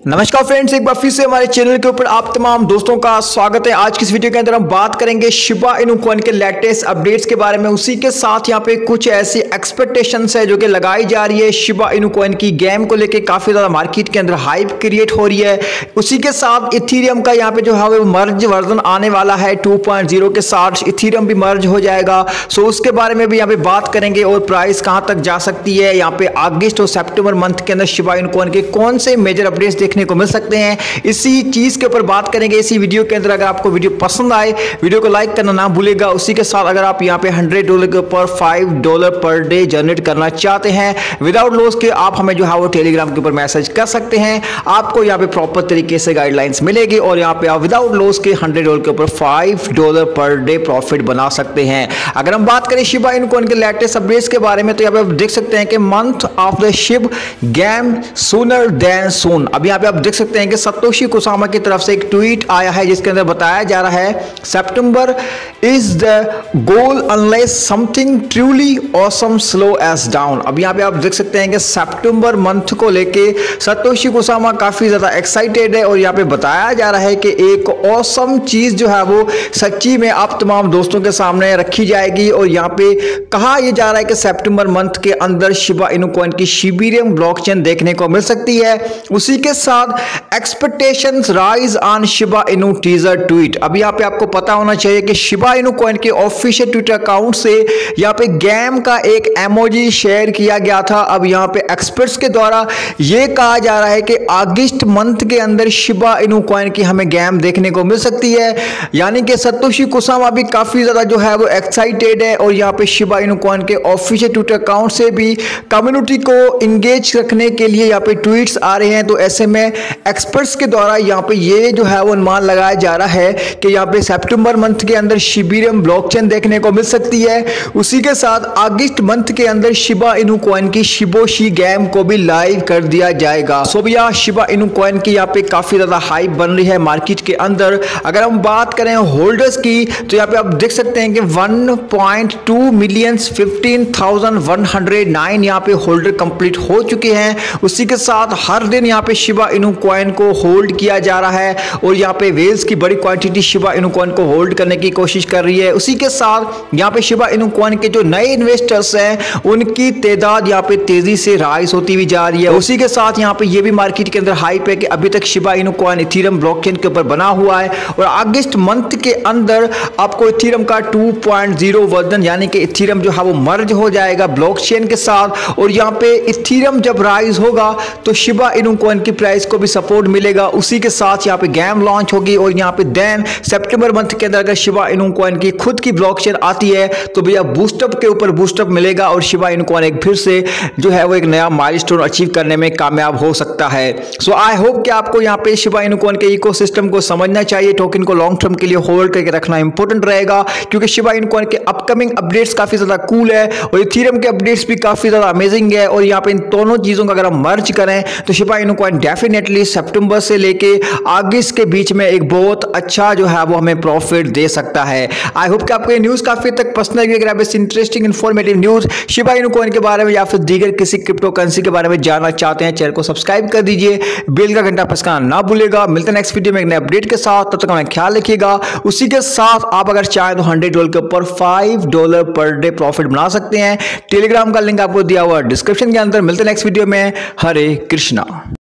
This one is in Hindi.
नमस्कार फ्रेंड्स, एक बार फिर से हमारे चैनल के ऊपर आप तमाम दोस्तों का स्वागत है। आज की इस वीडियो के अंदर हम बात करेंगे शिबा इनू कॉइन के लेटेस्ट अपडेट्स के बारे में। उसी के साथ यहाँ पे कुछ ऐसी एक्सपेक्टेशंस है जो कि लगाई जा रही है शिबा इनू कॉइन की गेम को लेके काफी ज्यादा मार्केट के अंदर हाइप क्रिएट हो रही है। उसी के साथ इथेरियम का यहाँ पे जो है वो मर्ज वर्जन आने वाला है 2.0 के साथ इथेरियम भी मर्ज हो जाएगा। सो उसके बारे में भी यहाँ पे बात करेंगे और प्राइस कहाँ तक जा सकती है। यहाँ पे अगस्त और सितंबर मंथ के अंदर शिबा इनू कॉइन के कौन से मेजर अपडेट्स देखने को मिल सकते हैं, इसी चीज के ऊपर बात करेंगे इसी वीडियो के अंदर। अगर आपको वीडियो पसंद आए वीडियो को लाइक करना ना भूलेगा। उसी के साथ अगर आप यहाँ पे $100 के ऊपर $5 पर डे जनरेट करना चाहते हैं विदाउट लॉस के, आप हमें जो है वो टेलीग्राम के ऊपर मैसेज कर सकते हैं। आपको यहाँ पे प्रॉपर तरीके से गाइडलाइंस मिलेगी और यहाँ पे आप विदाउट लॉस के $100 के ऊपर $5 पर डे प्रॉफिट बना सकते हैं। अगर हम बात करें शिबा इनू कॉइन के लेटेस्ट अपडेट्स के बारे में तो यहाँ पे आप देख सकते हैं कि month of the Shib game sooner than soon. अब यहाँ पे आप देख सकते हैं कि सतोशी कुसामा की तरफ से एक ट्वीट आया है जिसके अंदर बताया जा रहा है September is the goal unless something truly awesome slows down. अब यहाँ पे आप देख सकते हैं कि सितंबर मंथ को लेके सतोशी कुसामा काफी ज्यादा एक्साइटेड है और यहाँ पे बताया जा रहा है कि एक ऑसम चीज जो है वो सच्ची में आप तमाम दोस्तों के सामने रखी जाएगी। और यहाँ पे कहा यह जा रहा है कि सितंबर मंथ के अंदर शिबा इनू कॉइन की शिबीरियम ब्लॉकचेन देखने को मिल सकती है। उसी के साथ expectations rise on Shiba Inu teaser tweet. अब यहाँ पे आपको पता होना चाहिए कि शिबा इनू कॉइन के ऑफिशियल ट्विटर अकाउंट से यहाँ पे गेम का एक इमोजी शेयर किया गया था। अब यहाँ पे एक्सपर्ट्स के द्वारा ये कहा जा रहा है कि अगस्त मंथ के अंदर शिबा इनू कॉइन की हमें गेम देखने को मिल सकती है। यानी कि सतोशी कुसामा भी काफी ज्यादा जो है वो एक्साइटेड है और यहाँ पे शिबा इनू कॉइन के ऑफिशियल ट्विटर अकाउंट से भी कम्युनिटी को इंगेज रखने के लिए यहाँ पे ट्वीट्स आ रहे हैं। तो ऐसे में एक्सपर्ट्स के द्वारा यहाँ पे ये जो है वो अनुमान लगाया जा रहा है कि यहाँ पे सितंबर मंथ के अंदर शिबीरियम ब्लॉकचेन देखने को मिल सकती है। उसी के साथ अगस्त मंथ के अंदर शिबा इनू कॉइन की शिबोशी गेम को भी लाइव कर दिया जाएगा। सो भैया शिबा इनू कॉइन की यहाँ पे काफी ज्यादा हाइप बन रही है मार्केट के अंदर। अगर हम बात करें होल्डर्स की तो यहाँ पे आप देख सकते हैं कि 1.2 मिलियन 15,109 यहाँ पे होल्डर कंप्लीट हो चुके हैं। उसी के साथ हर दिन यहाँ पे शिबा इनू कॉइन को होल्ड किया जा रहा है और यहाँ पे वेल्स की बड़ी क्वांटिटी शिबा इनू कॉइन को होल्ड करने की कोशिश कर रही है। उसी के साथ यहाँ पे शिबा इनू कॉइन के जो नए इन्वेस्टर्स हैं उनकी तादाद यहाँ पे तेजी से राइज होती हुई जा रही है। उसी के साथ यहाँ पे ये भी मार्केट के अंदर हाइप है कि अभी तक Shiba Inu coin Ethereum blockchain के ऊपर बना हुआ है और अगस्त मंथ के अंदर आपको इथेरियम का 2.0 वर्जन यानी कि इथेरियम जो है वो मर्ज हो जाएगा ब्लॉकचेन के साथ। और यहाँ पे इथेरियम जब राइज होगा तो शिबा इनू कॉइन की प्राइस को भी सपोर्ट मिलेगा। उसी के साथ यहाँ पे गेम लॉन्च होगी और यहाँ पे देन सितंबर मंथ के अंदर अगर शिबा इनू कॉइन की खुद की ब्लॉकचेन आती है तो भैया बूस्टअप के ऊपर बूस्टअप मिलेगा और शिबा इनू कॉइन एक फिर से जो है वो एक नया माइलस्टोन अचीव करने में कामयाब हो सकता है। सो आई होप कि आपको यहाँ पे शिबा इनू कॉइन के इकोसिस्टम को समझना चाहिए। टोकन को लॉन्ग टर्म के लिए होल्ड करके रखना इंपॉर्टेंट रहेगा क्योंकि शिबा इनू कॉइन के अपकमिंग अपडेट्स काफी ज्यादा कूल है और इथेरियम के अपडेट्स भी काफी ज्यादा अमेजिंग है। और यहाँ पे इन दोनों चीजों का अगर हम मर्ज करें तो शिबा इनू कॉइन डेफिनेटली सितंबर से लेके अगस्त के बीच में एक बहुत अच्छा जो है वो हमें प्रॉफिट दे सकता है। आई होप कि आपको ये न्यूज काफी तक पसंद आई। अगर आप इस interesting informative news Shiba Inu coin के बारे में या फिर दीगर किसी क्रिप्टो करेंसी के बारे में जानना चाहते हैं चैनल को सब्सक्राइब कर दीजिए, बेल का घंटा प्रेस करना ना भूलेगा। मिलते हैं नेक्स्ट वीडियो में एक नए अपडेट के साथ, तब तक अपना ख्याल रखिएगा। उसी के साथ आप अगर चाहें तो $100 के ऊपर $5 पर डे प्रॉफिट बना सकते हैं। टेलीग्राम का लिंक आपको दिया हुआ डिस्क्रिप्शन के अंदर। मिलते हैं नेक्स्ट वीडियो में। हरे कृष्णा।